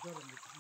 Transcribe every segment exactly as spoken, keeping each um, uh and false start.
Jarang gitu.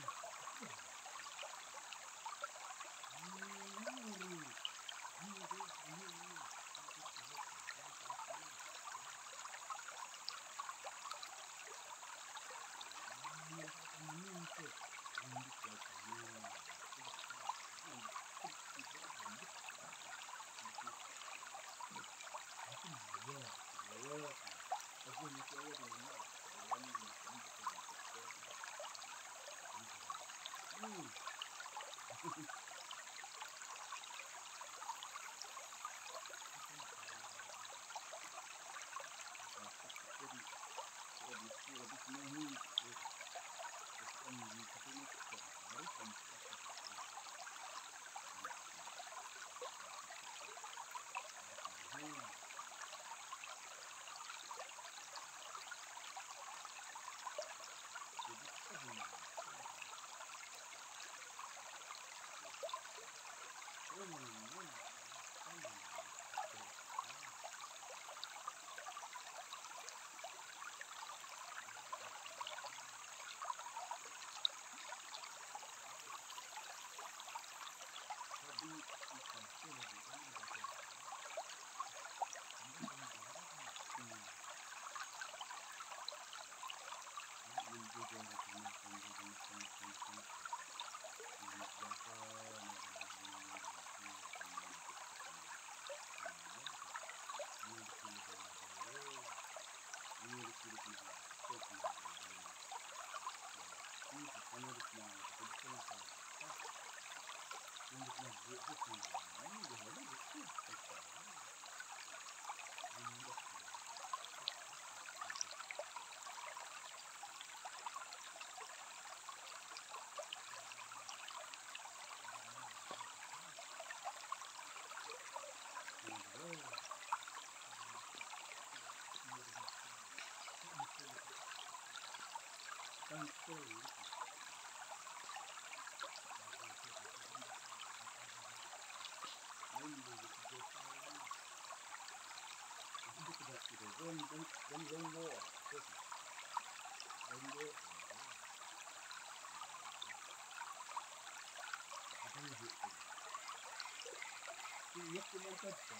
Iya, cuma saja.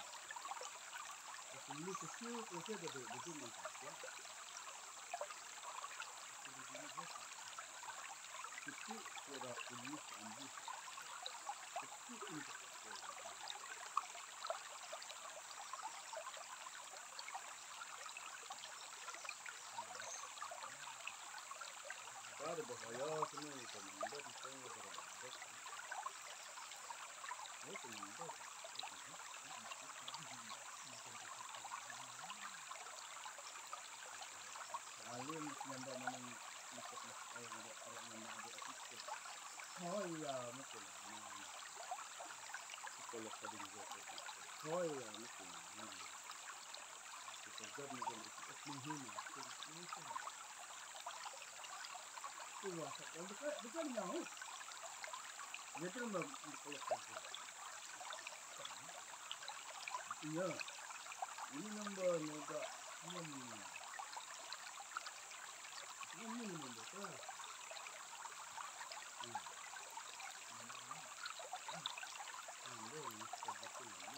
Ini kecil, kecil ada betul ya. Kecil sudah tulis ambil. Kecil ini. Ada bahaya semua itu mendapat itu mendapat. Itu mendapat. Alim nyanda manang ikut ay ada orang yang ada itu. Oh iya betul. Psikolog tadi juga. Oh iya betul. Kita jadi jadi itu menghina. Wah, bukan bukan mau. Dia tu memang psikolog tadi. Iya. Ini nombor nombor ini. Ini nombor berapa? Hmm. Ini ini betul ini.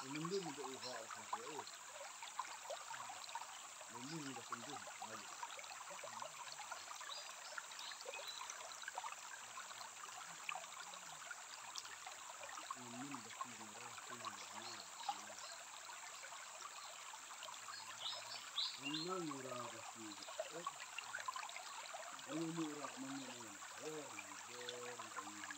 Umundum udah uha sampai eh. Ini udah tundum. Ayo. Ini udah tundum rasa tundum. Ini murah pasti. Eh. Ini murah mana ni? Oh, bor ini.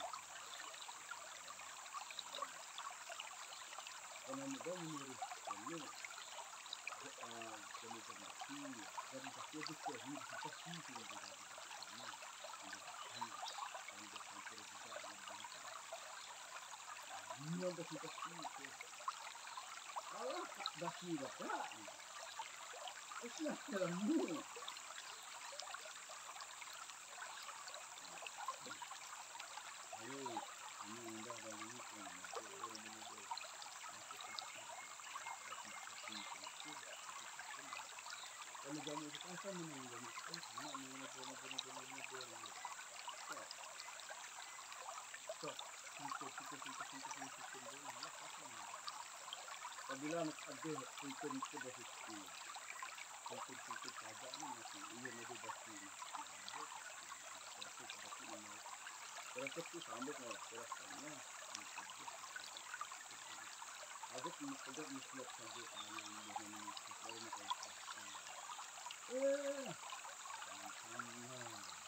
Kalau ni dah murah. Ini. Ah, kami kena sih. Kami pasti ada sih. Kita sih sih kita. Ini. Ini. Kami dah sampai juga dengan bangsa. Ini ada kita sih. Allah dah sih dah. Islah dalammu. Ayo, ini indah dan ini pun. Kalau jamu itu pasal mana jamu itu mana mana mana mana mana mana. So, untuk kita kita kita kita kita ini apa ni? Apabila nak ada untuk kita berhenti, untuk kita saja ni mesti ia lebih bersih. Berarti berarti ini. Berarti tu sama dengan berasanya. Ada ada mesti saja yang begini sesuai dengan ini. Eh, sama.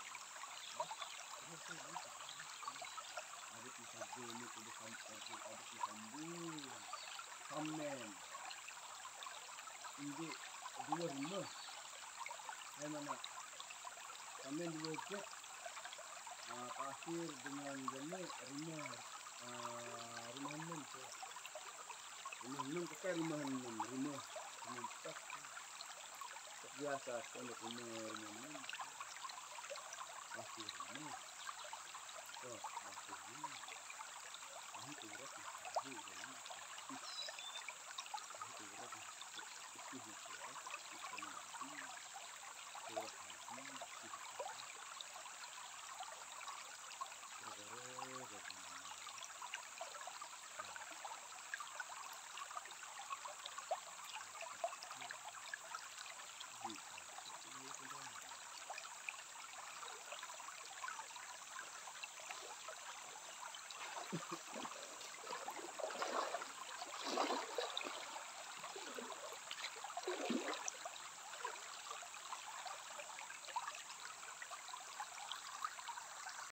Ada kisah ini kudu sampai ada kisah ini. Kamen. Ini dua rumah. Yang mana? Kamen dua jet. Uh, pasir dengan jenis rumah uh, rumah enam tu. Rumah enam pakai rumah enam. Rumah rumah empat. Biasa kalau rumah rumah enam. Pasir rumah. Oh, pasir rumah. Ini tu berapa? Ini berapa? Ini tu berapa? Ini berapa? Ini berapa? Ini